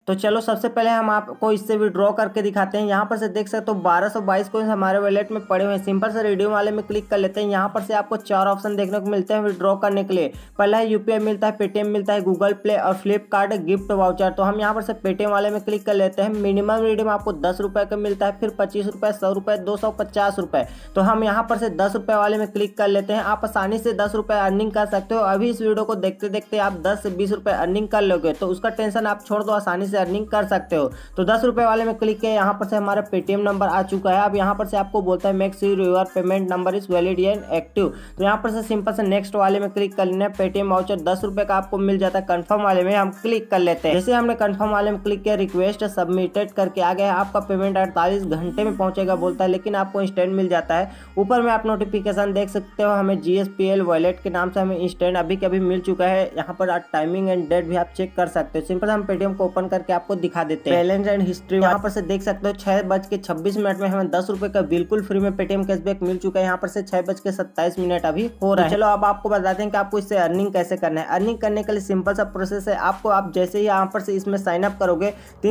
तो चलो सबसे पहले हम आपको इससे विड्रॉ करके दिखाते हैं। यहाँ पर से देख सकते हो 1222 कोइंस हमारे वॉलेट में पड़े हुए हैं। सिंपल से रिडीम वाले में क्लिक कर लेते हैं। यहाँ पर से आपको 4 ऑप्शन देखने को मिलते हैं विड्रॉ करने के लिए। पहला है यूपीआई मिलता है, पेटीएम मिलता है, गूगल प्ले और फ्लिपकार्ट गिफ्ट वाउचर। तो हम यहाँ पर से पेटीएम वाले में क्लिक कर लेते हैं। मिनिमम रिडीम आपको 10 रुपये का मिलता है, फिर 25 रुपये, 100 रुपये, 250 रुपये। तो हम यहाँ पर से 10 रुपये वाले में क्लिक कर लेते हैं। आप आसानी से 10 रुपये अर्निंग कर सकते हो। अभी इस वीडियो को देखते देखते आप 10 से 20 रुपये अर्निंग कर लोगे तो उसका टेंशन आप छोड़ दो, आसानी से अर्निंग कर सकते हो। तो 10 रुपये वाले में क्लिक किया, यहाँ पर से हमारा पेटीएम नंबर आ चुका है। अब यहाँ पर से आपको बोलता है make sure your payment number is valid and active. तो यहाँ पर से सिंपल से नेक्स्ट वाले में क्लिक कर लेना है। पेटीएम वाउचर 10 रुपये का आपको मिल जाता है। कंफर्म वाले में हम क्लिक कर लेते हैं। जैसे हमने कंफर्म वाले में क्लिक किया, रिक्वेस्ट सबमिटेड करके आ गया है। आपका पेमेंट 48 घंटे में पहुंचेगा बोलता है, लेकिन आपको इंस्टेंट मिल जाता है। ऊपर में आप नोटिफिकेशन देख सकते हो, हमें GSPL वॉलेट के नाम से हमें इंस्टेंट अभी के अभी मिल चुका है। यहाँ पर टाइमिंग एंड डेट भी आप चेक कर सकते हो। सिंपल हम पेटीएम को ओपन करके आपको दिखा देते हैं। बैलेंस एंड हिस्ट्री यहाँ पर से देख सकते हो 6:26 में हमें 10 रुपए का बिल्कुल फ्री में पेटीएम कैशबैक मिल चुका है। यहाँ पर से 6:27 अभी हो रहा है। चलो अब आपको बताते हैं कि आपको इससे अर्निंग कैसे करना है। अर्निंग करने के लिए सिंपल सा प्रोसेस है। आपको आप जैसे ही यहाँ पर से इसमें साइन अप करोगे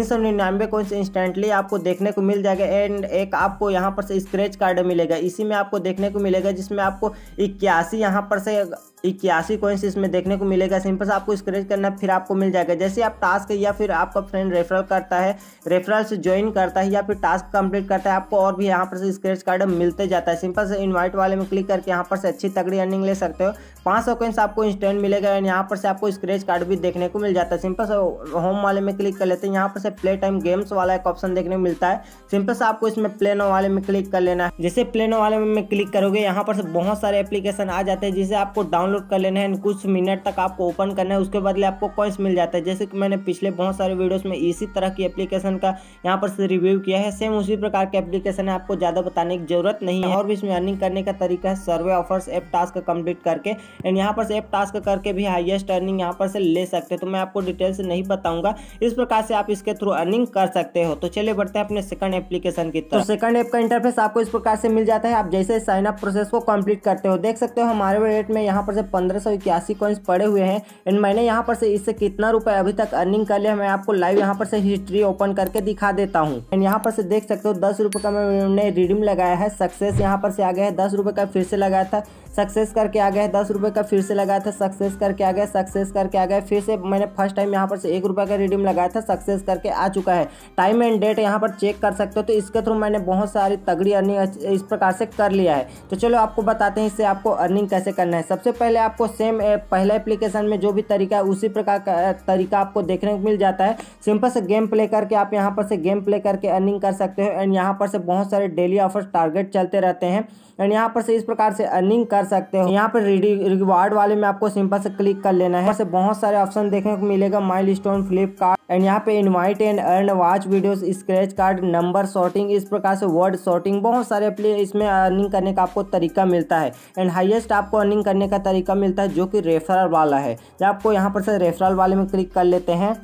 399 कोइंस इंस्टेंटली आपको देखने को मिल जाएगा। एंड एक आपको यहाँ पर से स्क्रैच कार्ड मिलेगा, इसी में आपको देखने को मिलेगा, जिसमें आपको 81 यहाँ पर से 81 कोइंस इसमें देखने को मिलेगा। सिंपल से आपको स्क्रैच करना फिर आपको मिल जाएगा। जैसे आप टास्क या फिर आपका फ्रेंड रेफरल करता है, रेफरल से ज्वाइन करता है या फिर टास्क कंप्लीट करता है, आपको और भी यहाँ पर से स्क्रैच कार्ड मिलते जाता है। सिंपल से इनवाइट वाले में क्लिक करके यहाँ पर से अच्छी तगड़ी अर्निंग ले सकते हो। 500 कोइंस आपको इंस्टेंट मिलेगा एंड यहाँ पर से आपको स्क्रैच कार्ड भी देखने को मिल जाता है। सिंपल से होम वाले में क्लिक कर लेते हैं। यहाँ पर से प्ले टाइम गेम्स वाला एक ऑप्शन देखने को मिलता है। सिंपल से आपको इसमें प्ले नो वाले में क्लिक कर लेना है। जैसे प्ले नो वाले में क्लिक करोगे यहाँ पर से बहुत सारे एप्लीकेशन आ जाते हैं, जिसे आपको डाउनलोड कर लेना है। कुछ मिनट तक आपको ओपन करना है, उसके बदले आपको कॉइंस मिल जाता है। जैसे कि मैंने पिछले बहुत सारे वीडियोस में इसी तरह की एप्लीकेशन का यहाँ पर से रिव्यू किया है। सेम उसी प्रकार के एप्लीकेशन है, आपको ज़्यादा बताने की जरूरत नहीं है। और भी इसमें अर्निंग करने का तरीका है, survey offers app task complete करके एंड यहाँ पर से ऐप टास्क करके भी हाईएस्ट अर्निंग यहाँ पर से ले सकते हैं। तो मैं आपको डिटेल से नहीं बताऊंगा, इस प्रकार से आप इसके थ्रू अर्निंग कर सकते हो। तो चलिए बढ़ते हैं अपने सेकंड एप्लीकेशन की तरफ। तो सेकंड ऐप का इंटरफेस आपको इस प्रकार से मिल जाता है। आप जैसे साइन अप प्रोसेस को कंप्लीट करते हो, देख सकते हो हमारे वॉलेट में यहाँ पर से 1581 कॉइंस पड़े हुए हैं एंड मैंने यहाँ पर से इससे कितना रुपए अभी तक अर्निंग कर लिया मैं आपको लाइव यहाँ पर से हिस्ट्री ओपन करके दिखा देता हूँ। एंड यहाँ पर से देख सकते हो 10 रुपये का मैंने रिडीम लगाया है, सक्सेस यहाँ पर से आ गया है। 10 रुपये का फिर से लगाया था, सक्सेस करके आ गया है। 10 रुपये का फिर से लगाया था, सक्सेस करके आ गया, सक्सेस करके आ गया। फिर से मैंने फर्स्ट टाइम यहाँ पर से 1 रुपये का रिडीम लगाया था, सक्सेस करके आ चुका है। टाइम एंड डेट यहाँ पर चेक कर सकते हो। तो इसके थ्रू मैंने बहुत सारी तगड़ी अर्निंग इस प्रकार से कर लिया है। तो चलो आपको बताते हैं इससे आपको अर्निंग कैसे करना है। सबसे पहले आपको सेम पहले एप्लीकेशन में जो भी तरीका है उसी प्रकार का तरीका आपको देखने को मिल जाता है। सिंपल से गेम प्ले करके आप यहाँ पर से गेम प्ले करके अर्निंग कर सकते हो। एंड यहाँ पर से बहुत सारे डेली ऑफर्स टारगेट चलते रहते हैं एंड यहाँ पर से इस प्रकार से अर्निंग कर सकते हो। यहाँ पर रिवार्ड वाले में आपको सिंपल से क्लिक कर लेना है। यहाँ से बहुत सारे ऑप्शन देखने को मिलेगा, माइलस्टोन, फ्लिपकार्ट एंड यहाँ पे invite and earn, watch videos, scratch card, number sorting, इस प्रकार से वर्ड सॉर्टिंग, बहुत सारे इसमें अर्निंग करने का आपको तरीका मिलता है। एंड हाईएस्ट आपको अर्निंग करने का तरीका मिलता है जो कि रेफरल वाला है। जब आपको यहाँ पर से रेफरल वाले में क्लिक कर लेते हैं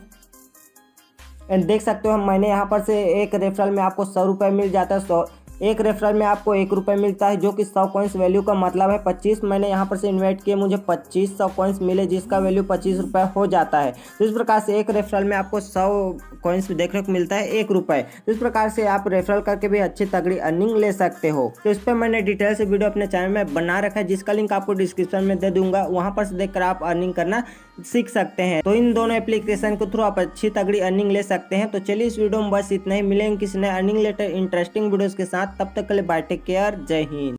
एंड देख सकते हो मैंने यहाँ पर से एक रेफरल में आपको 100 रुपये मिल जाता है। एक रेफरल में आपको 1 रुपये मिलता है, जो कि 100 कॉइंस वैल्यू का मतलब है 25। मैंने यहाँ पर से इन्वाइट किए, मुझे 2500 कॉइंस मिले, जिसका वैल्यू 25 रुपये हो जाता है। तो इस प्रकार से एक रेफरल में आपको 100 कॉइंस देखने को मिलता है 1 रुपये। तो इस प्रकार से आप रेफरल करके भी अच्छी तगड़ी अर्निंग ले सकते हो। तो इस पर मैंने डिटेल से वीडियो अपने चैनल में बना रखा है, जिसका लिंक आपको डिस्क्रिप्शन में दे दूंगा। वहाँ पर से देखकर आप अर्निंग करना सीख सकते हैं। तो इन दोनों एप्लीकेशन के थ्रू आप अच्छी तगड़ी अर्निंग ले सकते हैं। तो चलिए इस वीडियो में बस इतना ही। मिलेंगे किसी नए अर्निंग रिलेटेड इंटरेस्टिंग वीडियोस के साथ, तब तक के लिए बाय, टेक केयर, जय हिंद।